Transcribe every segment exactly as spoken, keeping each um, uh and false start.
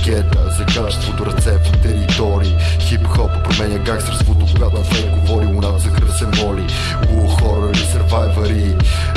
хета за качеството, ръце по територии. Хип-хоп променя гангстърството, когато на фейк говори, унат за кръв се моли. У, хора или сървайвари,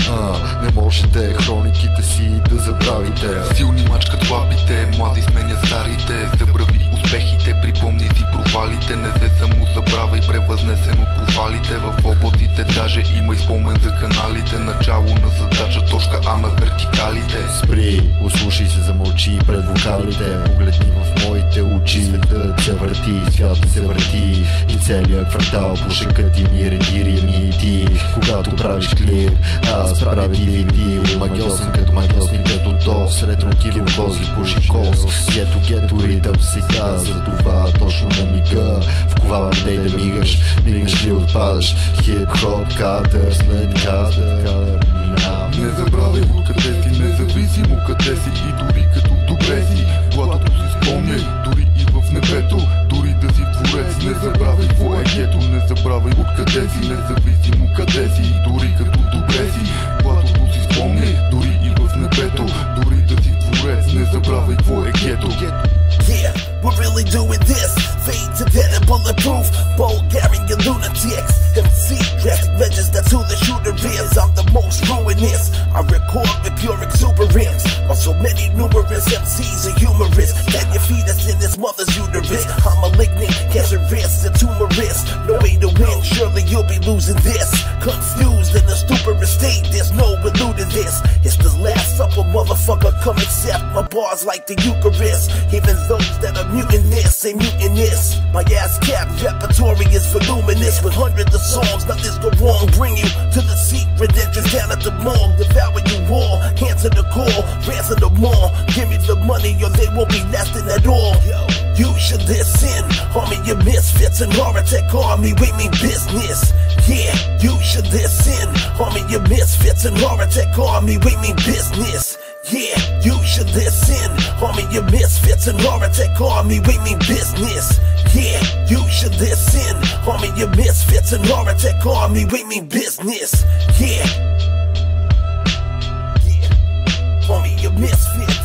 не можете хрониките си да забравите. Силни мачкат лапите, млади сменят старите. Забрави успехите, припомни си провалите. Не се само забравяй, превъзнесено провалите. В облаците даже има и спомен за каналите. Начало на задача, точка А на вертикалите. Спри, услушай се, замълчи пред вокалите. Погледни в моите очи, светът се върти, святът се върти и целият квартал пуше картини, реди рими. Ти, когато правиш клип, аз правя ди ви ди. Магиосен като магиосните до дос, ретро килози, пуши кос. Гето, гето, ритъм си каза, това точно на мига. Вковавам дей да мигаш, мигаш ли отпадаш. Хип-хоп, кадър, след кадър, кадър, минам. Не забравяй откъде си, независимо къде си и дори като добре си. Златото си спомняй, дори и в небето, дори да си творец. Не забравяй твое гето, не забравяй откъде си, независимо къде си и дори като добре си. Златото си спомняй, дори и в небето, дори да си творец. Не забравяй твое гето. Yeah, we're really doing this. Fade to dead and bulletproof. Bulgarian lunatics. M C, Drastyck Meaxurez, that's who the shooter is. I'm the most ruinous. I record with pure exuberance. While so many numerous M Cs are humorous. Then your fetus in his mother's uterus. I'm malignant, cancerous, and tumorous. No way to win, surely you'll be losing this. Confused in a stupid state, there's no eluding this. It's the last supper, motherfucker, come accept my bars like the Eucharist. Even those that are muting this, ain't muting this. My ass cap repertory is voluminous. With hundreds of songs, nothing's go wrong. Bring you to the secret entrance down at the mall. Devour you all, answer the call, ransom the mall. Give me the money or they won't be lasting at all. You should listen, homie, you Mizfitz and HorrorTek Army, we mean business. Yeah, you should listen, homie, you Mizfitz and HorrorTek Army, we mean business. Yeah, you should listen, homie, you Mizfitz and HorrorTek Army, we mean business. Yeah, you should listen, homie, you Mizfitz and HorrorTek Army, we mean business. Yeah, yeah, homie, you Mizfitz.